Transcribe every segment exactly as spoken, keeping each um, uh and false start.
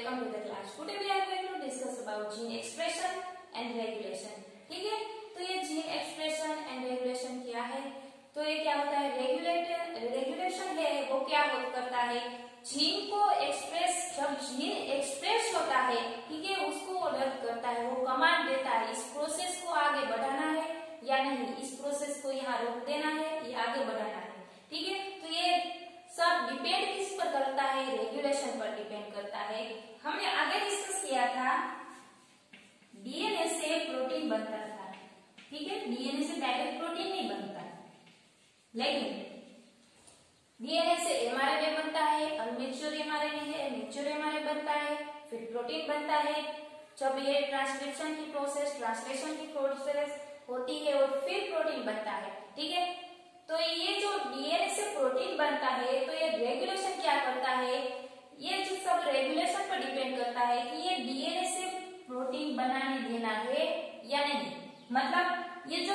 welcome to the class. Today we are going to discuss about gene expression and regulation. ठीक है, तो ये gene expression and regulation क्या है? तो ये क्या होता है? रेगुलेट रेगुलेशन है वो क्या हो करता है? जीन को एक्सप्रेस, जब जीन एक्सप्रेस होता है, ठीक है, उसको ऑर्डर करता है, वो कमांड देता है इस प्रोसेस को आगे बढ़ाना है या नहीं, इस प्रोसेस को यहाँ रोक देना है या आगे बढ़ाना है। ठीक है, तो ये सब डिपेंड किस पर करता है? रेगुलेशन पर डिपेंड करता है। हमने आगे डिस्कस किया था डीएनए से प्रोटीन बनता था, ठीक है, डीएनए से डायरेक्ट प्रोटीन नहीं बनता, लेकिन डीएनए से एमआरएनए बनता है, अनमेच्योर एमआरएनए है, मेच्योर एमआरएनए बनता है, फिर प्रोटीन बनता है। जब ये ट्रांसक्रिप्शन की प्रोसेस, ट्रांसलेशन की प्रोसेस होती है और फिर प्रोटीन बनता है। ठीक है, तो ये जो डीएनए से प्रोटीन बनता है, तो ये रेगुलेशन क्या करता है? ये जो सब रेगुलेशन पर डिपेंड करता है कि ये डीएनए से प्रोटीन बनाने देना है या नहीं। मतलब ये जो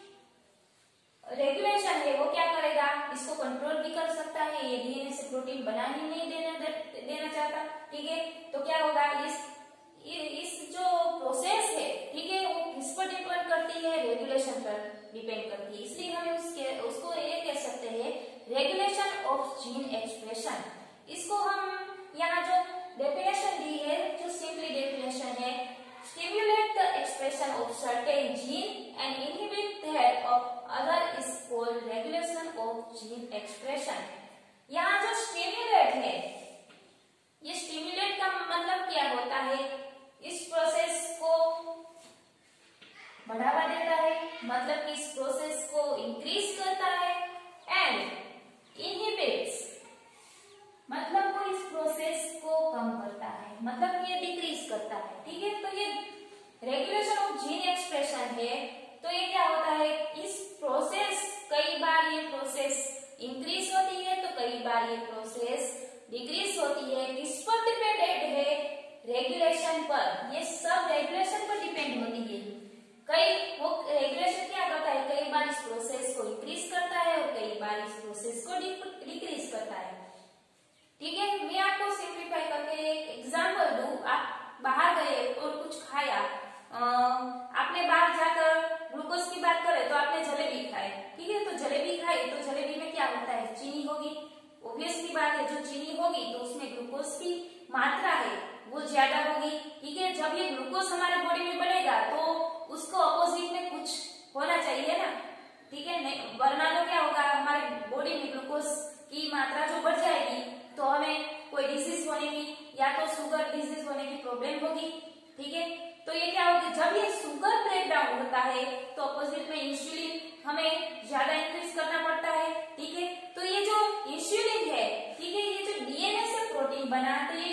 रेगुलेशन है वो क्या करेगा? इसको कंट्रोल भी कर सकता है, ये डीएनए से प्रोटीन बनाने नहीं देना दे, देना चाहता। ठीक है, तो क्या होगा? इस इस जो प्रोसेस है, ठीक है, वो किस पर डिपेंड करती है? रेगुलेशन पर डिपेंड करती है। इसलिए हमें उसके उसको ये कह सकते हैं रेगुलेशन ऑफ जीन एक्सप्रेशन। इसको हम यहाँ जो डेफिनेशन दी है, जो सिंपली डेफिनेशन है, stimulate the expression of certain gene and inhibit that of other is called regulation of gene expression. यहाँ जो स्टिम्युलेट है, ये स्टिम्युलेट का मतलब क्या होता है? इस प्रोसेस को बढ़ावा देता है, मतलब कि इस प्रोसेस को इंक्रीज करता है, एंड इनहिबिट्स मतलब वो इस प्रोसेस को कम करता है, मतलब ये डिक्रीज करता है। ठीक है, तो ये रेगुलेशन ऑफ जीन एक्सप्रेशन है। तो ये क्या होता है? इस प्रोसेस, कई बार ये प्रोसेस इंक्रीज होती है तो कई बार ये प्रोसेस डिक्रीज होती है। किस पर डिपेंडेंट है? रेगुलेशन पर। ये सब रेगुलेशन पर डिपेंड होती है। कई वो रेगुलेशन क्या करता है? कई बार इस प्रोसेस को इंक्रीज करता है और कई बार इस प्रोसेस को डिक्रीज करता है। ठीक है, मैं आपको सिंप्लीफाई करके एक एग्जांपल दूं। आप बाहर गए और कुछ खाया, आ, आपने बाहर जाकर ग्लूकोज की बात करें तो आपने जलेबी खाई। ठीक है, तो जलेबी खाई तो जलेबी में क्या होता है? चीनी होगी। ऑब्वियस की बात है, जो चीनी होगी तो उसमें ग्लूकोज की मात्रा है वो ज्यादा होगी। ठीक है, जब ये ग्लूकोज हमारे बॉडी में बढ़ेगा तो उसको अपोजिट में कुछ होना चाहिए ना। ठीक है, नहीं वरना तो क्या होगा? हमारे बॉडी में ग्लूकोज की मात्रा जो बढ़ जाएगी तो हमें कोई डिजीज होने की, या तो शुगर डिजीज होने की प्रॉब्लम होगी। ठीक है, तो ये क्या होगा? जब ये शुगर ब्रेक डाउन होता है तो अपोजिट में इंसुलिन हमें ज्यादा इंक्रीज करना पड़ता है। ठीक है, तो ये जो इंसुलिन है, ठीक है, ये जो डीएनए से प्रोटीन बना, तो ये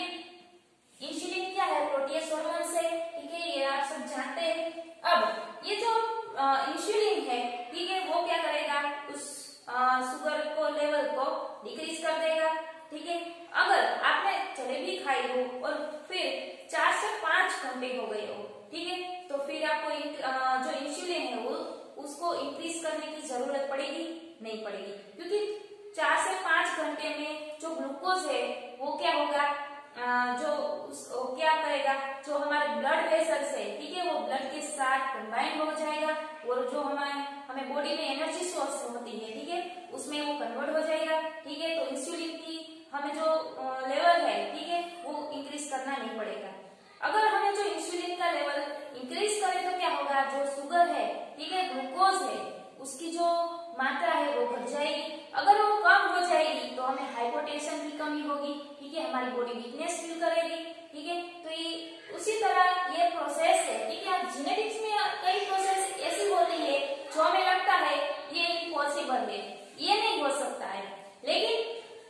इंसुलिन क्या है? प्रोटीज हार्मोन है। ठीक है, ये आप सब जानते हैं। अब ये जो इंसुलिन है, ठीक है, वो क्या करेगा? उस शुगर को लेवल को डिक्रीज कर देगा। ठीक है, अगर आपने जलेबी खाई हो और फिर चार से पांच घंटे हो गए हो, ठीक है, तो फिर आपको जो इंसुलिन है वो उसको इंक्रीज करने की जरूरत पड़ेगी? नहीं पड़ेगी, क्योंकि चार से पांच घंटे में जो ग्लूकोज है वो क्या होगा? जो उस, क्या करेगा? जो हमारे ब्लड वेसल्स है, ठीक है, वो ब्लड के साथ कंबाइन हो जाएगा और जो हमारे हमें बॉडी में एनर्जी सोर्स होती है, ठीक है, उसमें वो कन्वर्ट हो जाएगा। ठीक है, तो इंसुलिन की हमें जो लेवल है, ठीक है, वो इंक्रीज करना नहीं पड़ेगा। अगर हमें जो इंसुलिन का लेवल इंक्रीज करें तो क्या होगा? जो शुगर है, ठीक है, ग्लूकोज है, उसकी जो मात्रा है वो बढ़ जाएगी। अगर वो कम हो जाएगी तो हमें हाइपोटेंशन की कमी होगी। ठीक है, हमारी बॉडी वीकनेस फील करेगी। ठीक है, तो ये उसी तरह ये प्रोसेस है। ठीक है, जेनेटिक्स में कई प्रोसेस ऐसी होती है जो हमें लगता है ये इम्पॉसिबल है, ये नहीं हो सकता है, लेकिन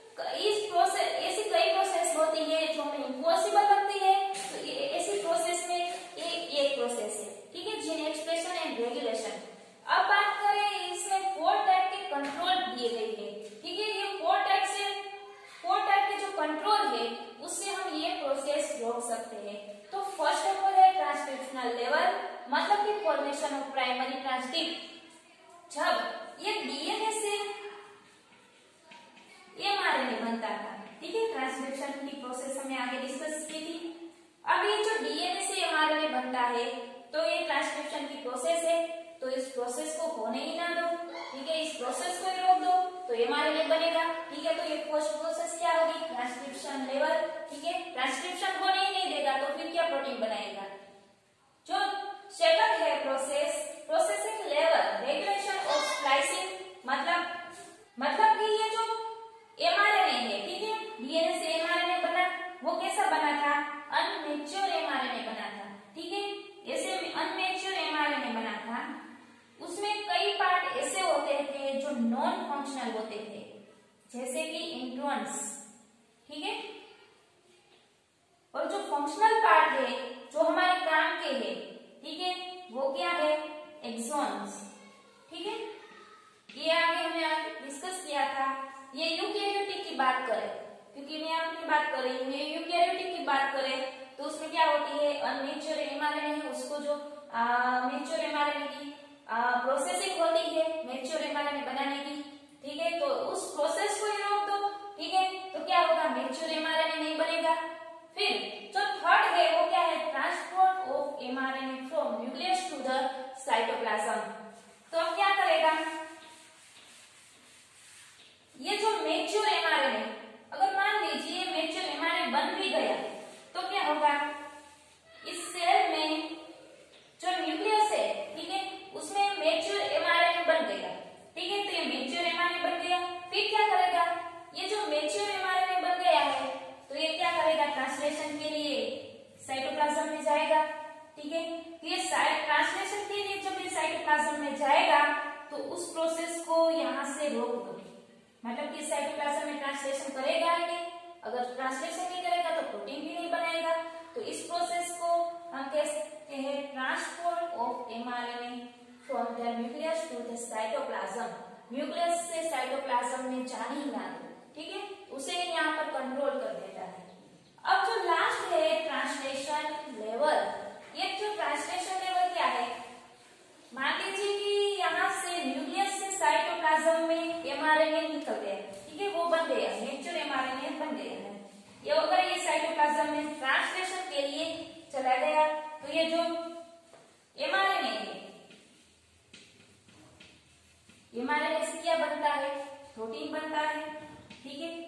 इस प्रोसेस ऐसी कई प्रोसेस होती है जो हमें इम्पॉसिबल लगती है। तो ये ऐसी प्रोसेस में ये एक प्रोसेस है। ठीक है, जीन एक्सप्रेशन एंड रेगुलेशन। अब बात करें, इसमें फोर टाइप के कंट्रोल दिए गए हैं। ठीक है, ये फोर टाइप से फोर टाइप के जो कंट्रोल है उससे हम ये प्रोसेस रोक सकते हैं। तो फर्स्ट ऑफ ऑल है ट्रांसक्रिप्शनल लेवल, मतलब कि फॉर्मेशन ऑफ प्राइमरी ट्रांसक्रिप्ट। जब ये डीएनए से एमआरएनए बनता था, ठीक है, ट्रांसक्रिप्शन की प्रोसेस हमने आगे डिस्कस की थी। है, तो ये ट्रांसक्रिप्शन की प्रोसेस है, तो इस प्रोसेस को होने ही ना दो, ठीक है, इस प्रोसेस को ही रोक दो तो एमआरएनए बनेगा, ठीक है। तो ये फर्स्ट प्रोसेस क्या होगी, ट्रांसक्रिप्शन लेवल, ठीक है। ट्रांसक्रिप्शन होने ही नहीं देगा तो फिर क्या प्रोटीन बनाएगा। जो सेकंड है process, processing level, regulation of splicing, मतलब मतलब कि ये जो एमआरएनए है, ठीक है, डीएनए से एमआरएनए बना, वो कैसा बना था, अनमेच्योर एमआरएनए बना था, ठीक है। ऐसे अनमेच्योर एमआरएनए बना था, उसमें कई पार्ट ऐसे होते थे जो नॉन फंक्शनल होते थे, जैसे कि इंट्रॉन्स, ठीक है। और जो फंक्शनल पार्ट है जो हमारे काम के है, ठीक है, वो क्या है, एक्सॉन्स, ठीक है। ये आगे हमने डिस्कस किया था। ये यूकैरियोटिक की बात करें, क्योंकि मैं आपकी बात कर रही हूँ, ये यूकैरियोटिक की बात करें तो उसमें क्या होती है, अनमेच्योर एमआरएनए है, उसको जो मेच्योर एमआरएनए की प्रोसेसिंग होती है मेच्योर एमआरएनए बनाने की, ठीक है। तो उस प्रोसेस को ही रोक दो, ठीक है, तो क्या होगा, मेच्योर एमआरएनए नहीं बनेगा। फिर जो थर्ड है वो क्या है, transport of mRNA from nucleus to the cytoplasm. तो अब क्या करेगा, ये जो मेच्योर एमआरएनए, अगर मान लीजिए मेच्योर एमआरएनए बन भी गया तो क्या होगा, इस सेल में जो न्यूक्लियस है, ठीक है, उसमें मेच्योर एमआरएनए बन गया, ठीक है। तो ये मेच्योर एमआरएनए बन गया, फिर क्या करेगा, ये जो मेच्योर एमआरएनए बन गया है तो ये क्या करेगा, ट्रांसलेशन के लिए साइटोप्लाज्म में जाएगा, ठीक है। ये ट्रांसलेशन के लिए जब ये साइटोप्लाज्म में जाएगा तो उस प्रोसेस को यहाँ से रोक दो, मतलब कि साइटोप्लाज्म में ट्रांसलेशन करेगा ही नहीं, अगर ट्रांसलेशन नहीं करेगा तो प्रोटीन भी नहीं बनेगा। तो इस प्रोसेस को हम कहते हैं transport of mRNA from the nucleus to the cytoplasm. Nucleus से साइटोप्लाज्म में जाने ही ना दो, ठीक है, उसे यहाँ पर कंट्रोल कर देता है। अब जो लास्ट है ट्रांसलेशन लेवल, ये जो ट्रांसलेशन लेवल क्या है, मान लीजिए कि यहाँ से न्यूक्लियस से साइटोप्लाज्म में एमआरएनए निकल गया, ठीक है, वो बन गया, मेच्योर एमआरएनए बन गया है। ये अगर ये साइटोप्लाज्म में ट्रांसलेशन के लिए चला गया तो ये जो एमआरएनए है, एमआरएनए से क्या बनता है, प्रोटीन बनता है, ठीक है।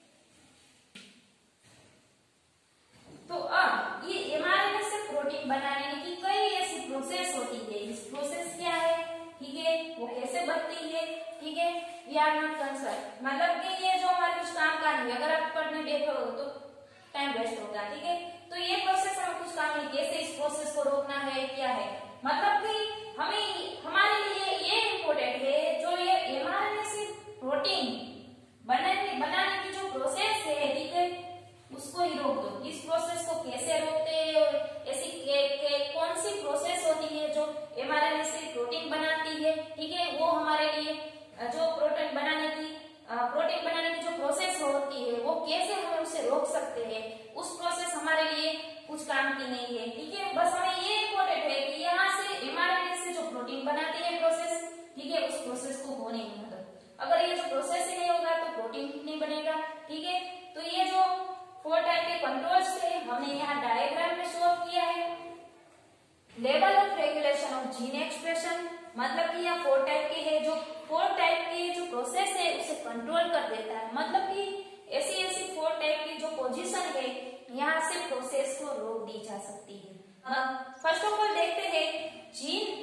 तो अब ये एमआरएनए से प्रोटीन बनाने की कई ऐसी प्रोसेस होती है, इस प्रोसेस क्या है, ठीक है, वो कैसे बनती है, ठीक है, वी आर नॉट कंसर्न, मतलब कि ये जो हमारे कुछ काम का नहीं है, अगर आप पढ़ने बैठो तो टाइम वेस्ट होगा, ठीक है। तो ये प्रोसेस हमें कुछ काम नहीं, कैसे इस प्रोसेस को रोकना है, क्या है, मतलब कि हमें हमारे लिए ये इम्पोर्टेंट है, जो ये एमआरएनए से प्रोटीन बनाने बनाने की जो प्रोसेस है, ठीक है, उसको ही रोक दो। इस प्रोसेस को कैसे रोकते हैं और ऐसी के, के, कौन सी प्रोसेस होती है जो एमआरएनए से प्रोटीन बनाती है, ठीक है, वो हमारे लिए जो प्रोटीन बनाने की प्रोटीन बनाने की जो प्रोसेस होती है वो कैसे हम उसे रोक सकते हैं, उस प्रोसेस हमारे लिए कुछ काम की नहीं है, ठीक है। बस हमें ये इम्पोर्टेंट है कि यहाँ से एमआरएनए से जो प्रोटीन बनाती है प्रोसेस, ठीक है, उस प्रोसेस को होने नहीं दो। अगर ये जो प्रोसेस ही नहीं होगा तो प्रोटीन नहीं बनेगा, ठीक है। तो ये जो फोर टाइप के कंट्रोल्स थे हमने यहाँ डायग्राम में शो किया है। Level of regulation of gene expression, मतलब कि यह फोर टाइप के है, जो फोर टाइप की जो प्रोसेस है उसे कंट्रोल कर देता है, मतलब कि ऐसी ऐसी फोर टाइप की जो पोजीशन है यहाँ से प्रोसेस को रोक दी जा सकती है। फर्स्ट ऑफ ऑल देखते हैं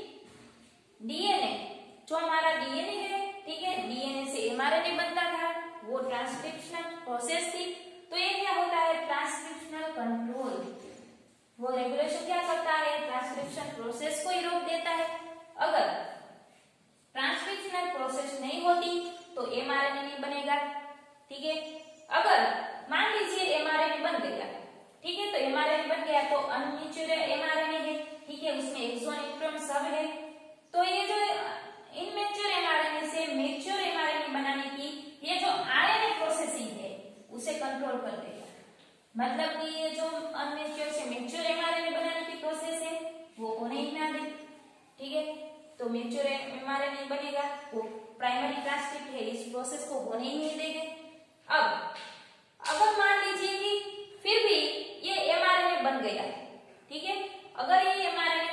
जीन डीएनए, जो हमारा डीएनए है, ठीक है, डीएनए से एमआरएनए बनता था, वो ट्रांसक्रिप्शनल प्रोसेस थी। तो ये क्या होता है, ट्रांसक्रिप्शनल कंट्रोल, वो रेगुलेशन क्या करता है, ट्रांसक्रिप्शन प्रोसेस को ही रोक देता है। अगर ट्रांसक्रिप्शनल प्रोसेस नहीं होती तो एमआरएनए नहीं बनेगा, ठीक है। अगर मान लीजिए एमआरएनए बन गया, ठीक है, तो एमआरएनए बन गया तो अनमेच्योर एमआरएनए है, ठीक है, उसमें एक्सॉन इंट्रॉन सब है। तो ये जो इनमेच्योर एमआरएनए से मेच्योर एमआरएनए बनाने की ये जो आरएनए प्रोसेसिंग है उसे कंट्रोल कर देगा, मतलब कि ये जो अनमेच्योर से मेच्योर एमआरएनए बनाने की प्रोसेस है वो होने ही ना दे, ठीक है। तो मेच्योर एमआरएनए बनेगा, वो प्राइमरी ट्रांसक्रिप्ट है, इस प्रोसेस को होने ही नहीं देंगे। अब अगर मान लीजिए कि फिर भी ये एमआरएनए बन गया, ठीक है, अगर ये एमआरएनए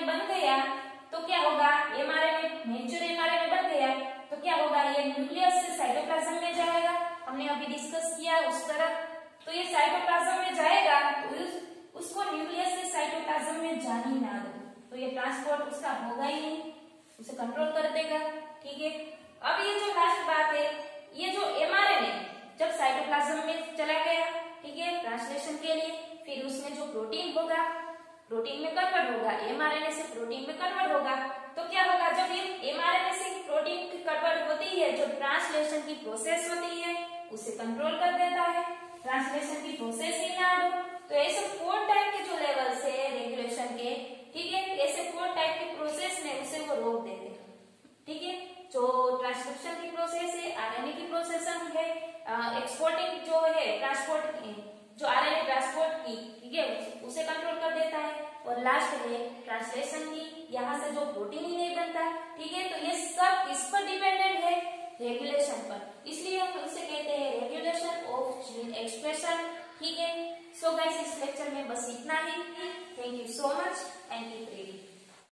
ट्रांसपोर्ट उसका होगा ही नहीं, उसे कंट्रोल कर देगा। ठीक है, अब ये जो लास्ट बात है, ये जो एमआरएनए जब साइटोप्लाज्म में चला गया, ठीक है, ट्रांसलेशन के लिए, फिर उसमें जो प्रोटीन होगा प्रोटीन में कन्वर्ट होगा, एमआरएनए से प्रोटीन में कन्वर्ट होगा। तो क्या होगा, जब ये एमआरएनए से प्रोटीन की कन्वर्ट होती है, जो ट्रांसलेशन की प्रोसेस होती है उसे कंट्रोल कर देता है, ट्रांसलेशन की प्रोसेस ही ना हो। तो ऐसे फोर टाइप के जो लेवल्स है रेगुलेशन के, ठीक है, ऐसे फोर टाइप के प्रोसेस में उसे वो रोक देते हैं। ठीक है, जो ट्रांसक्रिप्शन की प्रोसेस है, आरएनए की प्रोसेस है, एक्सपोर्टिंग जो है ट्रांसपोर्ट जो आरएनए ट्रांसपोर्ट की, ठीक है, उसे कंट्रोल कर देता है। और लास्ट है ट्रांसलेशन की, यहाँ से जो प्रोटीन ही नहीं बनता। ठीक है, तो ये सब किस पर डिपेंडेंट है, रेगुलेशन पर, इसलिए हम उसे कहते हैं रेगुलेशन ऑफ जीन एक्सप्रेशन। ठीक है, सो गाइस इस लेक्चर में बस इतना ही। Thank you so much and keep reading.